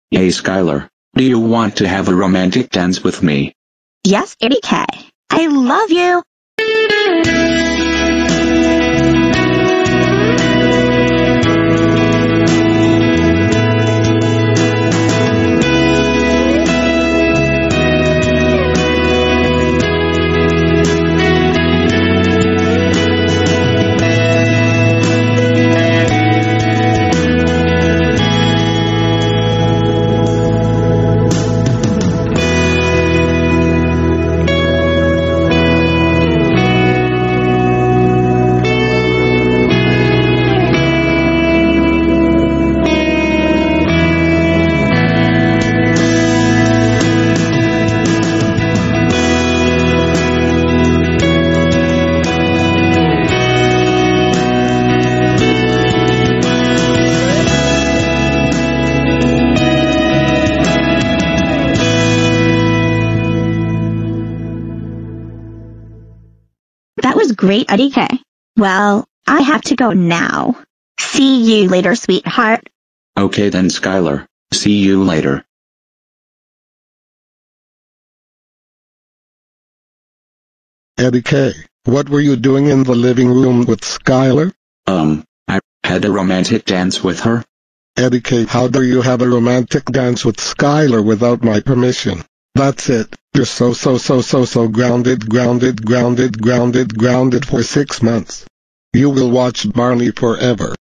Hey Skylar, do you want to have a romantic dance with me? Yes, Eddie K. I love you. That was great, Eddie K. Well, I have to go now. See you later, sweetheart. Okay then Skylar, see you later. Eddie K., what were you doing in the living room with Skylar? I had a romantic dance with her. Eddie K., how dare you have a romantic dance with Skylar without my permission? That's it. You're so grounded for 6 months. You will watch Barney forever.